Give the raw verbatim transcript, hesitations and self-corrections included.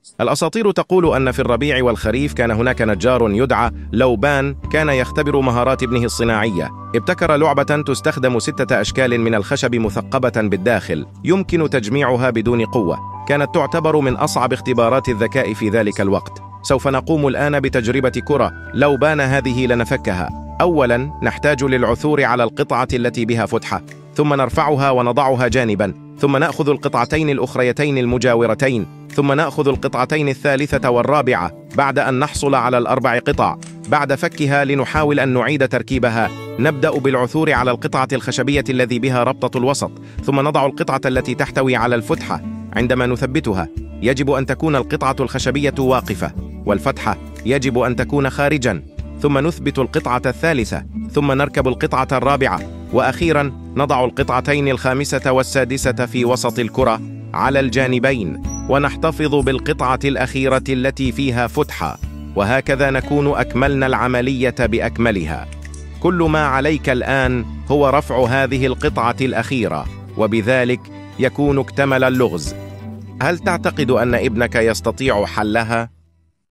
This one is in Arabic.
الأساطير تقول أن في الربيع والخريف كان هناك نجار يدعى لوبان كان يختبر مهارات ابنه الصناعية. ابتكر لعبة تستخدم ستة أشكال من الخشب مثقبة بالداخل يمكن تجميعها بدون قوة. كانت تعتبر من أصعب اختبارات الذكاء في ذلك الوقت. سوف نقوم الآن بتجربة كرة لوبان هذه لنفكها. أولاً نحتاج للعثور على القطعة التي بها فتحة، ثم نرفعها ونضعها جانباً، ثم نأخذ القطعتين الأخريتين المجاورتين، ثم نأخذ القطعتين الثالثة والرابعة بعد أن نحصل على الأربع قطع. بعد فكها لنحاول أن نعيد تركيبها. نبدأ بالعثور على القطعة الخشبية الذي بها ربطة الوسط، ثم نضع القطعة التي تحتوي على الفتحة. عندما نثبتها يجب أن تكون القطعة الخشبية واقفة، والفتحة يجب أن تكون خارجاً. ثم نثبت القطعة الثالثة، ثم نركب القطعة الرابعة، وأخيراً نضع القطعتين الخامسة والسادسة في وسط الكرة على الجانبين، ونحتفظ بالقطعة الأخيرة التي فيها فتحة. وهكذا نكون أكملنا العملية بأكملها. كل ما عليك الآن هو رفع هذه القطعة الأخيرة، وبذلك يكون اكتمل اللغز. هل تعتقد أن ابنك يستطيع حلها؟